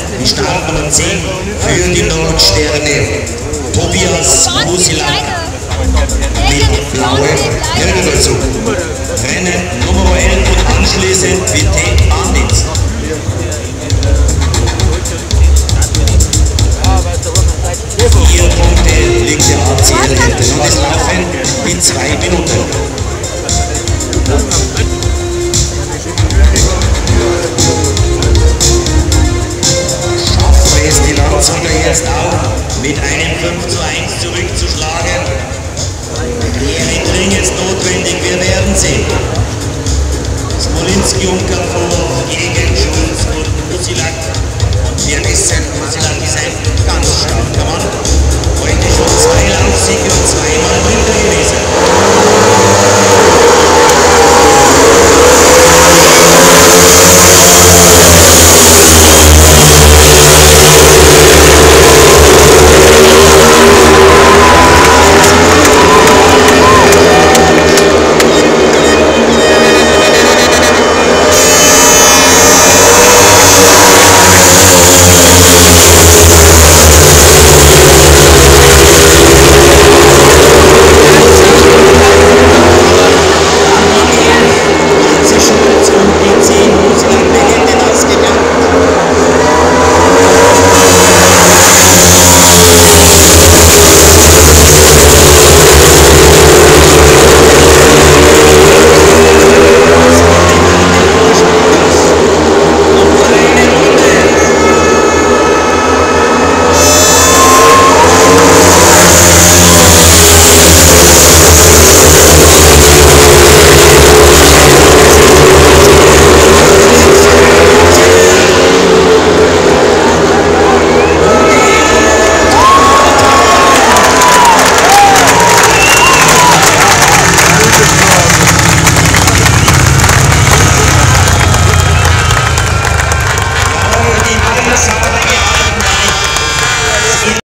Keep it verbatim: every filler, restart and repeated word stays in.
die starken zehn für die Nordsterne. Tobias Musilak mit blaue Helme dazu. Rennen Nummer elf und anschließend Vite Bandits. Vier Punkte liegt der A C L hinten und es laufen die zwei Minuten. Schafft es die Landshunde jetzt auch mit einem fünf zu eins zurückzuschlagen? Wäre dringend notwendig, wir werden sehen. Smolinski und Karpov gegen Schulz und Musilak. Und wir wissen, Musilak ist ein ganz starker Mann. Heute schon zwei Laufsiege und zweimal Dritter gewesen. Yes.